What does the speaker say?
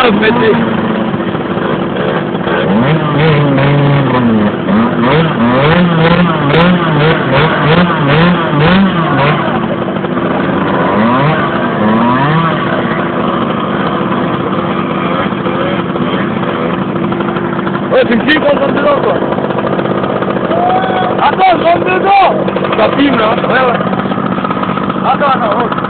pété. Ouais, c'est qui qu'on rentre dedans, quoi? Attends, je rentre dedans! Ça filme, là. Ouais, ouais. Attends, attends,